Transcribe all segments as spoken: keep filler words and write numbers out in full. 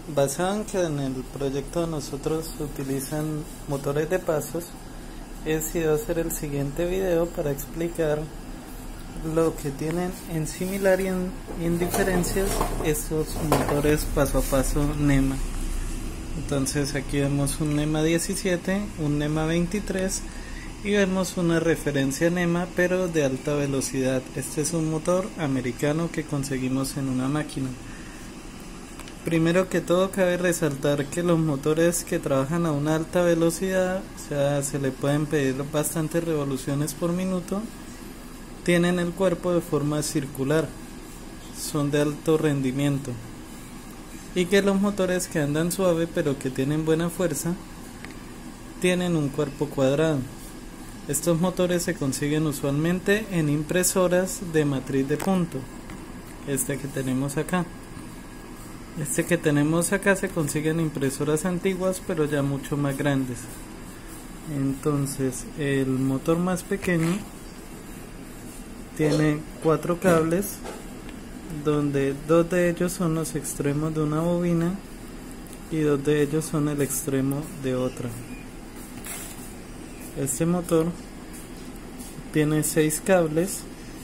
basado en que en el proyecto nosotros utilizan motores de pasos, he decidido hacer el siguiente video para explicar lo que tienen en similar y en, y en diferencias estos motores paso a paso NEMA. Entonces aquí vemos un NEMA diecisiete, un NEMA veintitrés y vemos una referencia NEMA pero de alta velocidad. Este es un motor americano que conseguimos en una máquina. Primero que todo cabe resaltar que los motores que trabajan a una alta velocidad, o sea, se le pueden pedir bastantes revoluciones por minuto, tienen el cuerpo de forma circular, son de alto rendimiento, y que los motores que andan suave pero que tienen buena fuerza tienen un cuerpo cuadrado. Estos motores se consiguen usualmente en impresoras de matriz de punto, este que tenemos acá. Este que tenemos acá se consiguen impresoras antiguas pero ya mucho más grandes. Entonces el motor más pequeño tiene cuatro cables, donde dos de ellos son los extremos de una bobina y dos de ellos son el extremo de otra. Este motor tiene seis cables,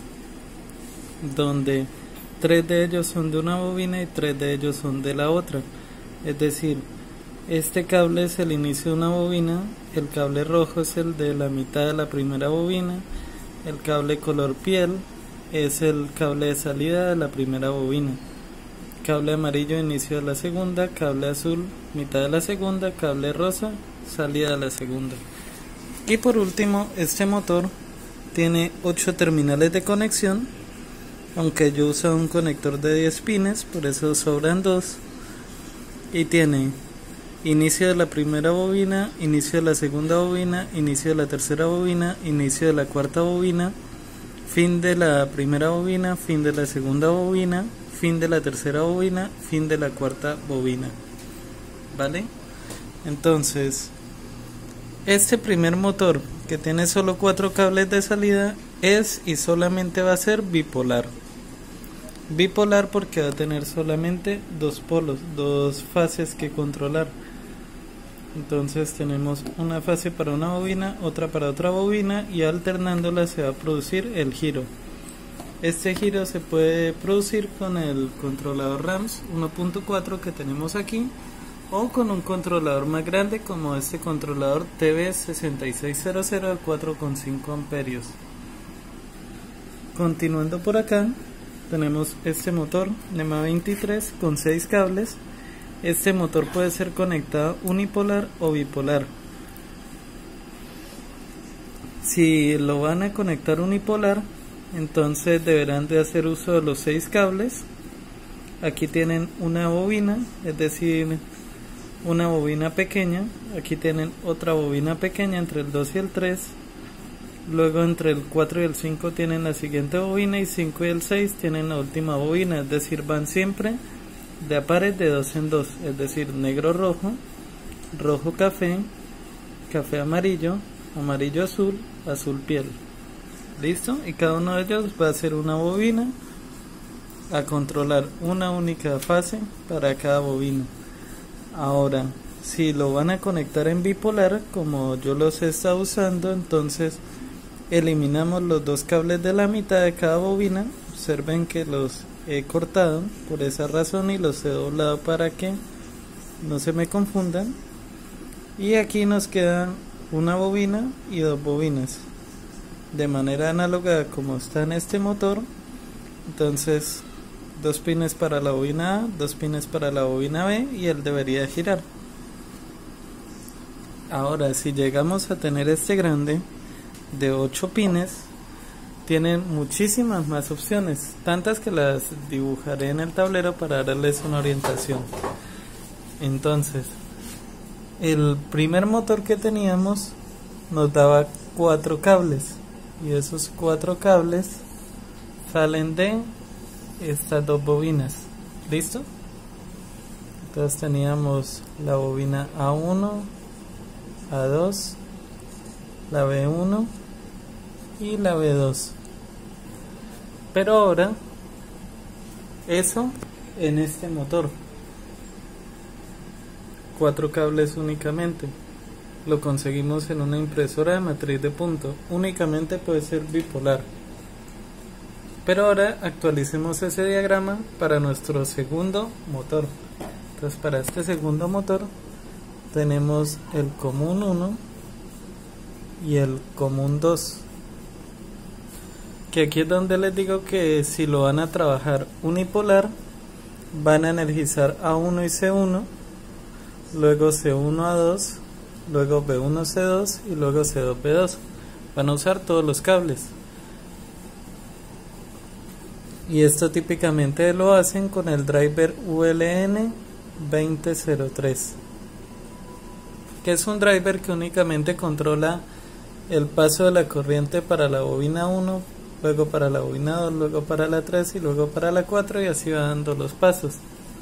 donde tres de ellos son de una bobina y tres de ellos son de la otra. Es decir, este cable es el inicio de una bobina, el cable rojo es el de la mitad de la primera bobina, el cable color piel es el cable de salida de la primera bobina, cable amarillo inicio de la segunda, cable azul mitad de la segunda, cable rosa salida de la segunda. Y por último, este motor tiene ocho terminales de conexión, aunque yo uso un conector de diez pines, por eso sobran dos, y tiene inicio de la primera bobina, inicio de la segunda bobina, inicio de la tercera bobina, inicio de la cuarta bobina, fin de la primera bobina, fin de la segunda bobina, fin de la tercera bobina, fin de la cuarta bobina. ¿Vale? Entonces, este primer motor, que tiene solo cuatro cables de salida, es y solamente va a ser bipolar. Bipolar porque va a tener solamente dos polos, dos fases que controlar. Entonces tenemos una fase para una bobina, otra para otra bobina, y alternándola se va a producir el giro. Este giro se puede producir con el controlador RAMS uno punto cuatro que tenemos aquí, o con un controlador más grande como este controlador T V seis seis cero cero de cuatro coma cinco amperios. Continuando por acá, tenemos este motor NEMA veintitrés con seis cables. Este motor puede ser conectado unipolar o bipolar. Si lo van a conectar unipolar, entonces deberán de hacer uso de los seis cables. Aquí tienen una bobina, es decir, una bobina pequeña. Aquí tienen otra bobina pequeña entre el dos y el tres. Luego entre el cuatro y el cinco tienen la siguiente bobina, y cinco y el seis tienen la última bobina, es decir, van siempre de a pares de dos en dos, es decir, negro rojo, rojo café, café amarillo, amarillo azul, azul piel. ¿Listo? Y cada uno de ellos va a ser una bobina a controlar una única fase para cada bobina. Ahora, si lo van a conectar en bipolar, como yo los he estado usando, entonces eliminamos los dos cables de la mitad de cada bobina. Observen que los he cortado por esa razón y los he doblado para que no se me confundan. Y aquí nos quedan una bobina y dos bobinas, de manera análoga como está en este motor. Entonces, dos pines para la bobina A, dos pines para la bobina B, y él debería girar. Ahora, si llegamos a tener este grande de ocho pines, tienen muchísimas más opciones, tantas que las dibujaré en el tablero para darles una orientación. Entonces, el primer motor que teníamos nos daba cuatro cables, y esos cuatro cables salen de estas dos bobinas. ¿Listo? Entonces teníamos la bobina A uno, A dos, la B uno y la B dos. Pero ahora, eso en este motor. cuatro cables únicamente. Lo conseguimos en una impresora de matriz de punto, únicamente puede ser bipolar. Pero ahora actualicemos ese diagrama para nuestro segundo motor. Entonces para este segundo motor tenemos el común uno y el común dos, que aquí es donde les digo que si lo van a trabajar unipolar, van a energizar A uno y C uno, luego C uno A dos, luego B uno C dos y luego C dos B dos. Van a usar todos los cables. Y esto típicamente lo hacen con el driver U L N veinte cero tres, que es un driver que únicamente controla el paso de la corriente para la bobina uno, luego para la bobina dos, luego para la tres y luego para la cuatro, y así va dando los pasos.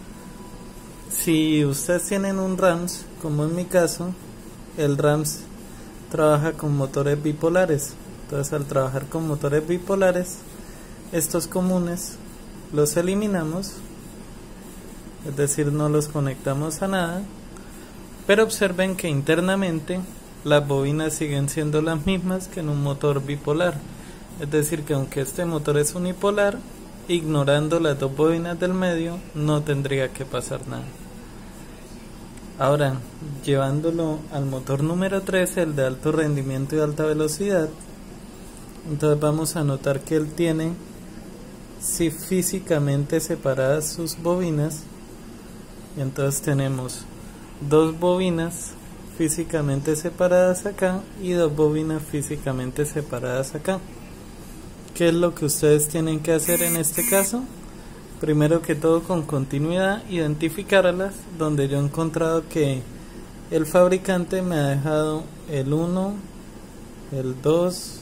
Si ustedes tienen un RAMS, como en mi caso, el RAMS trabaja con motores bipolares. Entonces al trabajar con motores bipolares, estos comunes los eliminamos, es decir, no los conectamos a nada, pero observen que internamente las bobinas siguen siendo las mismas que en un motor bipolar, es decir, que aunque este motor es unipolar, ignorando las dos bobinas del medio, no tendría que pasar nada. Ahora, llevándolo al motor número tres, el de alto rendimiento y alta velocidad, entonces vamos a notar que él tiene, si físicamente separadas sus bobinas, y entonces tenemos dos bobinas físicamente separadas acá y dos bobinas físicamente separadas acá. ¿Qué es lo que ustedes tienen que hacer en este caso? Primero que todo, con continuidad, identificarlas, donde yo he encontrado que el fabricante me ha dejado el uno, el dos,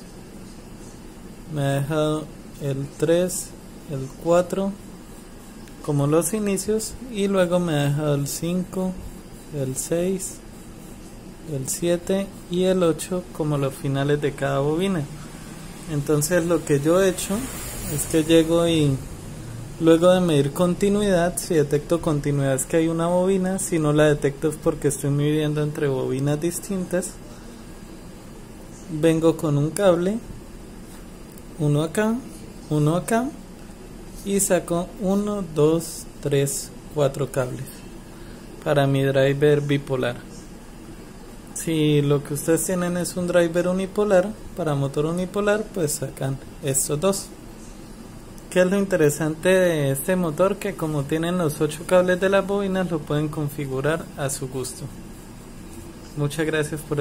me ha dejado el tres, el cuatro como los inicios, y luego me ha dejado el cinco, el seis, el siete y el ocho como los finales de cada bobina. Entonces lo que yo he hecho es que llego y luego de medir continuidad, si detecto continuidad es que hay una bobina, si no la detecto es porque estoy midiendo entre bobinas distintas. Vengo con un cable, uno acá, uno acá, y saco uno, dos, tres, cuatro cables para mi driver bipolar. Si lo que ustedes tienen es un driver unipolar, para motor unipolar, pues sacan estos dos. ¿Qué es lo interesante de este motor? Que como tienen los ocho cables de las bobinas, lo pueden configurar a su gusto. Muchas gracias por